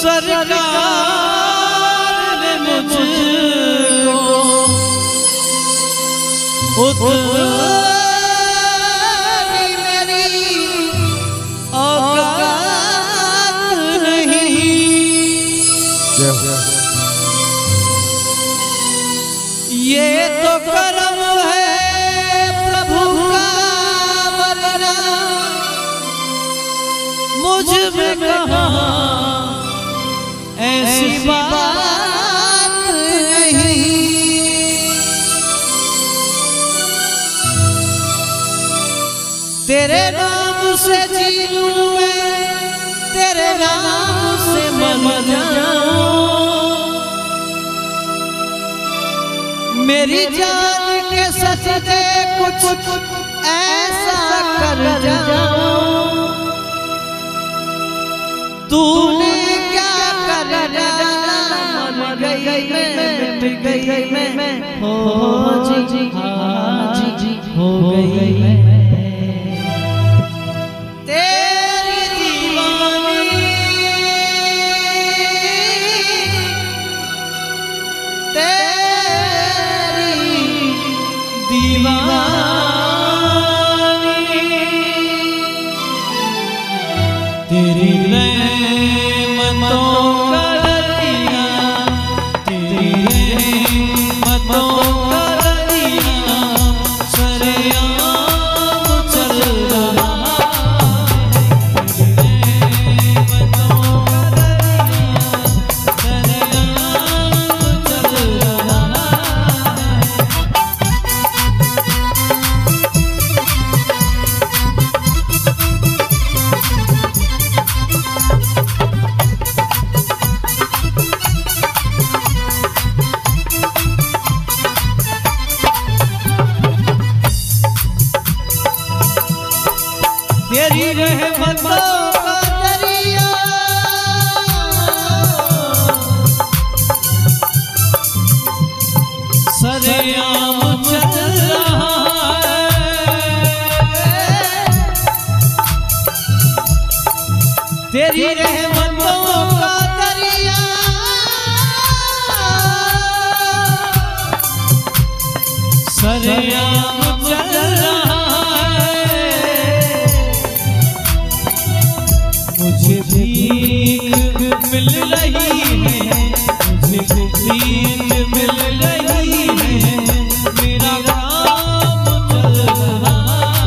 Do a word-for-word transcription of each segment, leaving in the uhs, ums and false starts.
सरकार ने मुझको उतरी मेरी औकात नहीं। ये तो करम है प्रभु का, वरना मुझ में कहाँ ऐसी बात नहीं। तेरे नाम से जी लूं मैं, तेरे नाम से मर जाऊं, मेरी जान के सजदे कुछ ऐसा कर जाऊं। तूने क्या कर डाला, मर गई मैं, मिट गई मैं, हो जी हाँ जी हो गई मैं। तेरी दीवानी तेरी दीवानी तेरी रहमतों का दरिया, तेरी रहमतों का दरिया सरेआम चल रहा है। तेरी रहमतों का दरिया सरेआम चल रहा है। तेरी रहमतों का दरिया सरेआम चल रहा है। तेरी रहमतों का दरिया सरेआम चल रहा है। मुझे भीख मिल रही है, मुझे भीख मिल रही है, मेरा काम चल रहा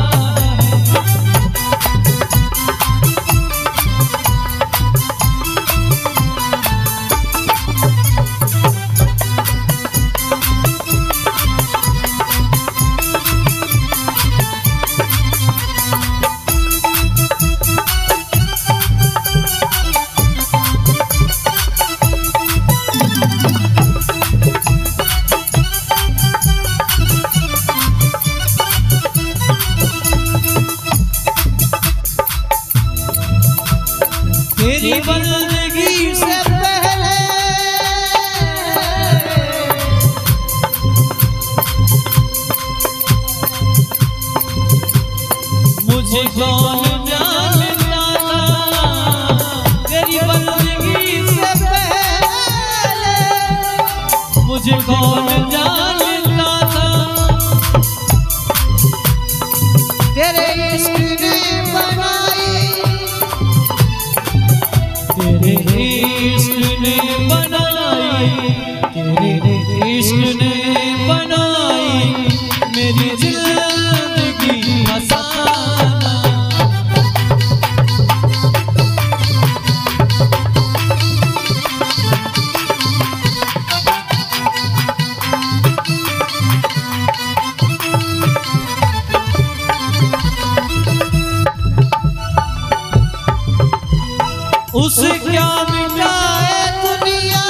तेरी बंदगी से पहले मुझे कौन जानता था। तेरी बंदगी से पहले मुझे कौन जानता था। तेरे इश्क ने बनाई, तेरे इश्क ने बनाई, तेरे इश्क ने बनाई मेरी जिंदगी फसाना। उसे क्या मिटाए दुनिया,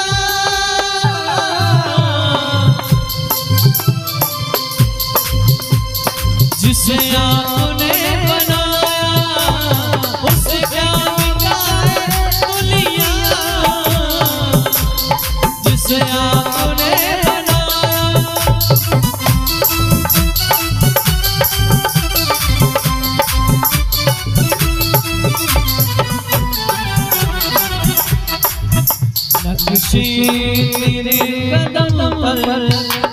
जिसे आपने बनाया। उसे क्या मिटाए दुनिया, जिसे आपने बनाया। नक्शे तेरे कदम पर